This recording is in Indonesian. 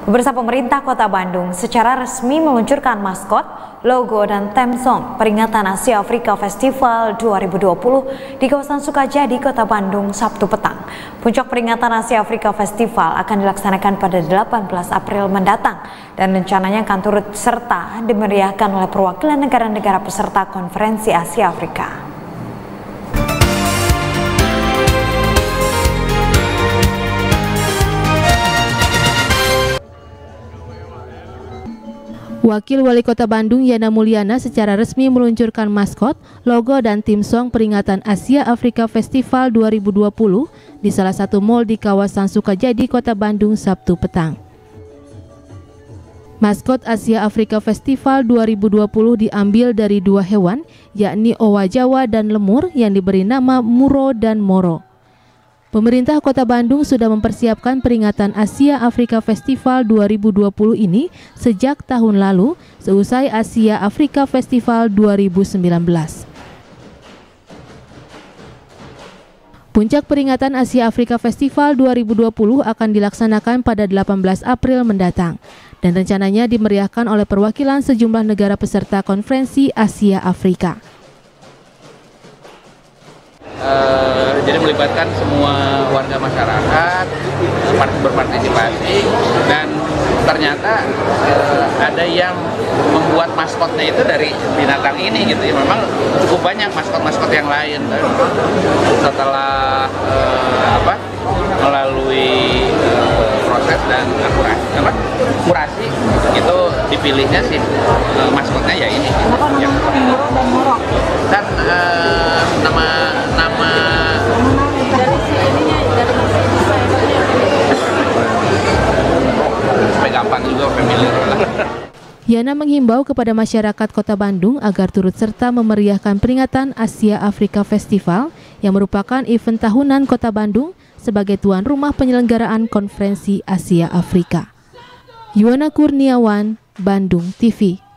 Pemirsa, pemerintah Kota Bandung secara resmi meluncurkan maskot, logo, dan theme song peringatan Asia Afrika Festival 2020 di kawasan Sukajadi, Kota Bandung, Sabtu petang. Puncak peringatan Asia Afrika Festival akan dilaksanakan pada 18 April mendatang dan rencananya akan turut serta dimeriahkan oleh perwakilan negara-negara peserta Konferensi Asia Afrika. Wakil Wali Kota Bandung Yana Mulyana secara resmi meluncurkan maskot, logo, dan theme song peringatan Asia Afrika Festival 2020 di salah satu mal di kawasan Sukajadi, Kota Bandung, Sabtu petang. Maskot Asia Afrika Festival 2020 diambil dari dua hewan, yakni owa Jawa dan lemur yang diberi nama Muro dan Moro. Pemerintah Kota Bandung sudah mempersiapkan peringatan Asia Afrika Festival 2020 ini sejak tahun lalu, seusai Asia Afrika Festival 2019. Puncak peringatan Asia Afrika Festival 2020 akan dilaksanakan pada 18 April mendatang dan rencananya dimeriahkan oleh perwakilan sejumlah negara peserta Konferensi Asia Afrika. Jadi melibatkan semua warga masyarakat berpartisipasi, dan ternyata ada yang membuat maskotnya itu dari binatang ini gitu ya. Memang cukup banyak maskot-maskot yang lain. Setelah melalui proses dan kurasi itu dipilihnya sih maskotnya ya ini. Kenapa namanya Muro dan Moro? Dan nama dari si ininya, dari supaya gampang juga familiar lah. Yana menghimbau kepada masyarakat Kota Bandung agar turut serta memeriahkan peringatan Asia Afrika Festival yang merupakan event tahunan Kota Bandung sebagai tuan rumah penyelenggaraan Konferensi Asia Afrika. Yuwana Kurniawan, Bandung TV.